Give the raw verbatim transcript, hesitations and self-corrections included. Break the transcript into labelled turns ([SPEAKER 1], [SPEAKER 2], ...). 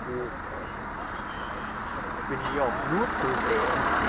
[SPEAKER 1] Jetzt bin ich hier auf Blut zu sehen.